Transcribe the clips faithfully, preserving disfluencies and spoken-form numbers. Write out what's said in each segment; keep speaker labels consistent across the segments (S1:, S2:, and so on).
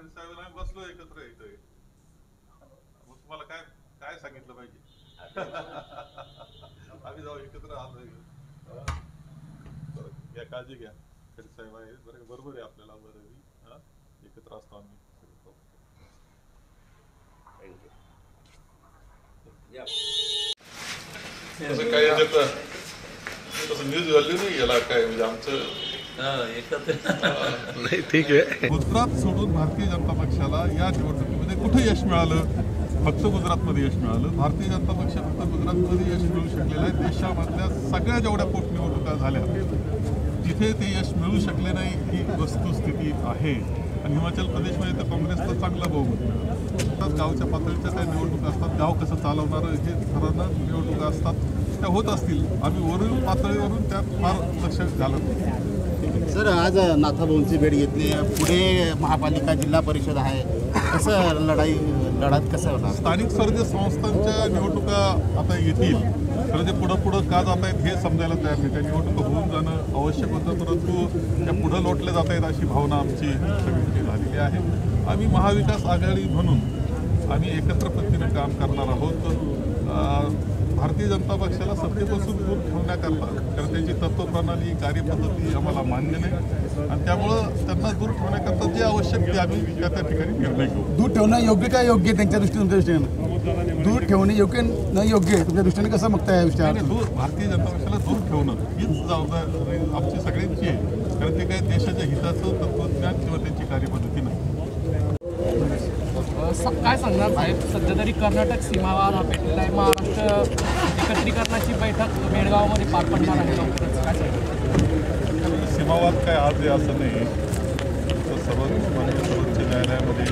S1: खडसाहेब आम्ही बसलो एकत्र इथे, मग तुम्हाला काय काय सांगितलं पाहिजे? आम्ही जाऊ एकत्र आलोय, घ्या काळजी घ्या. खडसाहेब आहे बरं, बरोबर आहे आपल्याला बरं, एकत्र असतो आम्ही. तसं काय त्याचं तसं न्यूज व्हॅल्यू नाही गेला काय, म्हणजे आमचं
S2: नाही ठीक आहे.
S1: गुजरात सोडून भारतीय जनता पक्षाला या निवडणुकीमध्ये कुठे यश मिळालं? फक्त गुजरातमध्ये यश मिळालं. भारतीय जनता पक्ष फक्त गुजरातमध्ये यश मिळू शकलेलं आहे. देशामधल्या सगळ्या जेवढ्या पोटनिवडणुका झाल्या तिथे ते यश मिळू शकले नाही ही वस्तुस्थिती आहे. आणि हिमाचल प्रदेशमध्ये तर काँग्रेसचं चांगलं बहुमत मिळालं. गावच्या पातळीच्या त्या निवडणुका असतात, गाव कसं चालवणारं हे ठरवणं निवडणुका असतात, त्या होत असतील. आम्ही वरील पातळीवरून त्यात फार लक्ष घालत नाही.
S3: सर, आज नाथाभाऊंची भेट घेतली, पुढे महापालिका जिल्हा परिषद आहे, कसं लढाई लढत कसं होणार?
S1: स्थानिक स्वराज्य संस्थांच्या निवडणुका आता येतील, खरं ते पुढं पुढं का जात आहेत हे समजायला तयार नाही. त्या निवडणुका होऊन जाणं आवश्यक होतं, परंतु त्या पुढं लोटल्या जात आहेत अशी भावना आमची सगळी झालेली आहे. आम्ही महाविकास आघाडी म्हणून आम्ही एकत्र पद्धतीने काम करणार आहोत. भारतीय जनता पक्षाला सत्तेपासून दूर ठेवण्याकरता, कारण त्यांची तत्वप्रणाली कार्यपद्धती आम्हाला मान्य नाही, आणि त्यामुळं त्यांना दूर ठेवण्याकरता जे आवश्यक ते आम्ही त्या त्या ठिकाणी निर्णय घेऊ.
S4: दूर ठेवणं योग्य काय योग्य त्यांच्या दृष्टीने, तुमच्या दृष्टीने दूर ठेवणे योग्य न योग्य तुमच्या दृष्टीने कसं बघताय या विषयात?
S1: दूर भारतीय जनता पक्षाला दूर ठेवणं हीच जबाबदारी आमची सगळ्यांची आहे, कारण ते काय देशाच्या हिताचं तत्वज्ञान किंवा त्यांची कार्यपद्धती नाही.
S5: काय सांगणार साहेब, सध्या तरी कर्नाटक सीमावार हा पेटलेला आहे. महाराष्ट्र एकत्रीकरणाची बैठक बेळगावमध्ये पार पडणार आहे लवकरच, काय सांगणार?
S1: सीमावाद काय आज आहे असं नाही, तर सर्व माननीय सर्वोच्च न्यायालयामध्ये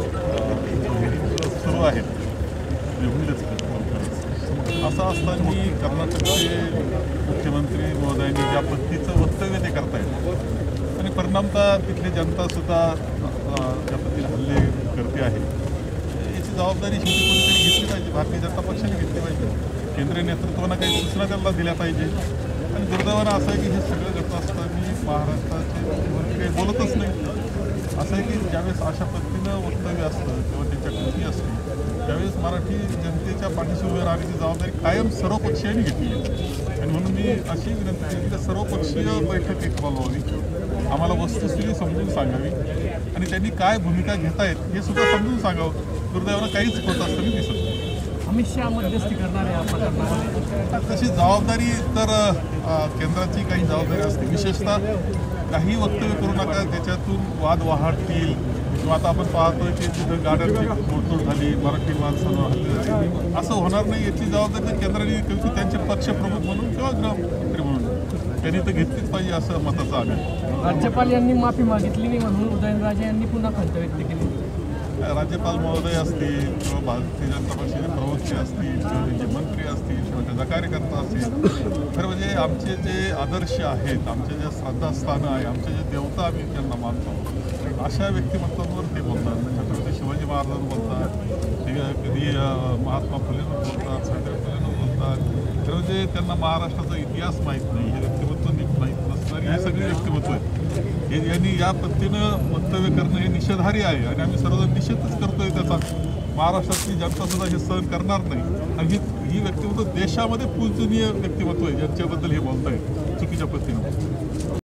S1: सुरू आहेत, होईलच असं असताना कर्नाटकचे मुख्यमंत्री महोदयांनी ज्या पद्धतीचं वक्तव्य ते करतायत आणि परिणामतः तिथली जनतासुद्धा त्या पद्धतीने हल्ले करते आहे, याची जबाबदारी शेवटी कोणीतरी घेतली पाहिजे. भारतीय जनता पक्षाने घेतली पाहिजे, केंद्रीय नेतृत्वानं काही सूचना त्यांना दिल्या पाहिजे. आणि दुर्दैवानं असं आहे की हे सगळं घटना असताना महाराष्ट्राचे मुख्यमंत्री काही बोलतच नाही. असं आहे की ज्यावेळेस अशा पद्धतीनं वक्तव्य असतं किंवा त्यांच्या कृती असते त्यावेळेस मराठी जनतेच्या पाठीशी उभे राहण्याची जबाबदारी कायम सर्वपक्षीयांनी घेतली आहे. आणि म्हणून मी अशी विनंती केली की सर्वपक्षीय बैठक एक बोलवावी, आम्हाला वस्तुस्थिती समजून सांगावी आणि त्यांनी काय भूमिका घेत आहेत हे सुद्धा समजून सांगावं. दुर्दैवानं काहीच होत असताना दिसत नाही.
S5: अमित शहा मध्यस्थी करणार आहे आपण,
S1: तशी जबाबदारी तर केंद्राची काही जबाबदारी असते. विशेषतः काही वक्तव्य करू नका त्याच्यातून वाद वाढतील, किंवा आता आपण पाहतोय की तिथं गाड्यांची तोडतोड झाली, मराठी माणसांवर हल्ले झाले, असं होणार नाही. याची जबाबदारी केंद्राने किंवा त्यांचे पक्षप्रमुख म्हणून किंवा गृहमंत्री म्हणून त्यांनी तर घेतलीच पाहिजे असं मताचं आम्ही.
S5: राज्यपाल यांनी माफी मागितली नाही म्हणून उदयनराजे यांनी पुन्हा खंत व्यक्त केली.
S1: राज्यपाल महोदय असतील किंवा भारतीय जनता पक्षाचे प्रवक्ते असतील किंवा त्यांचे मंत्री असतील किंवा त्याचा कार्यकर्ता असतील, खरं म्हणजे आमचे जे आदर्श आहेत, आमचे जे श्रद्धास्थानं आहे, आमचे जे देवता आम्ही त्यांना मानतो, अशा व्यक्तिमत्वांवर ते बोलतात. छत्रपती शिवाजी महाराजांवर बोलतात, ते कधी महात्मा फुलेंवर बोलतात, सावित्रीबाई फुलेंवर बोलतात. खरं म्हणजे त्यांना महाराष्ट्राचा इतिहास माहीत नाही, हे व्यक्तिमत्व नीट माहीत नसणारी हे सगळे व्यक्तिमत्व आहेत. हे यांनी या पद्धतीनं वक्तव्य करणं हे निषेधार्ह आहे आणि आम्ही सर्वजण निषेधच करतोय त्याचा. महाराष्ट्रातली जनता सुद्धा हे सहन करणार नाही. आणि ही ही व्यक्तिमत्व देशामध्ये पूजनीय व्यक्तिमत्व आहे ज्यांच्याबद्दल हे बोलतायत चुकीच्या पद्धतीनं.